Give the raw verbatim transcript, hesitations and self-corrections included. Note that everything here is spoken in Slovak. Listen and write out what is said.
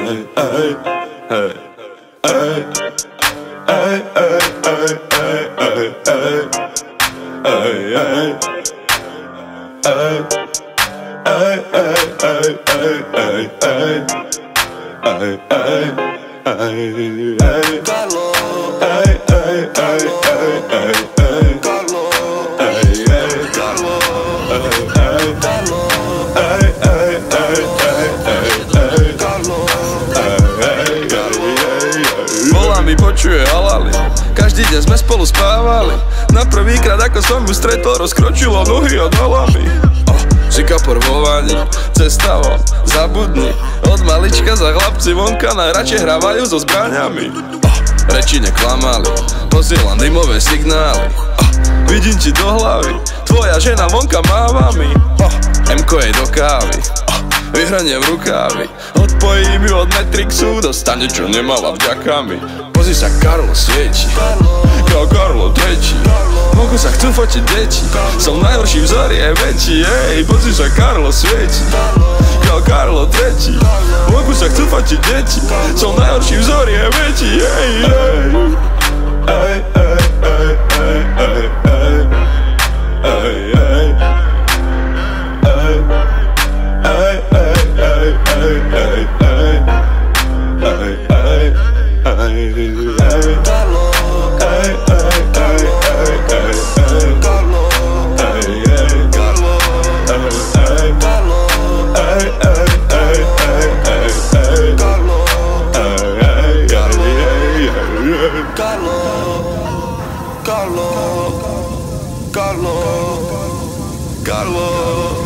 Počuje halali, každý deň sme spolu spávali. Na prvýkrát ako som ju stretol, rozkročilo nohy od halami. Oh, si kapor vo vani, cesta von, zabudni. Od malička za chlapci vonka najradšej hrávajú so zbraňami. Oh, reči neklamali, posielam dymové signály. Oh, vidím ti do hlavy, tvoja žena vonka máva mi. Oh, emko jej do kávy, oh, vyhranie v rukávi. Odpojím ju od Matrixu, dostane čo nemala vďakami. Pozri sa, Karlo svieti, kao Karlo tretí. Vonku sa chcú fotiť deti, som najhorší vzor, je väčší. Ej, pozri sa, Karlo svieti, kao Karlo tretí. Vonku sa chcú fotiť deti, som najhorší vzor, je väčší. Ej, ej, ej, ej, ej, ej, ej, ej, ej, ej, ej, ej, ej, ej, ej. Karlo, Karlo, Karlo.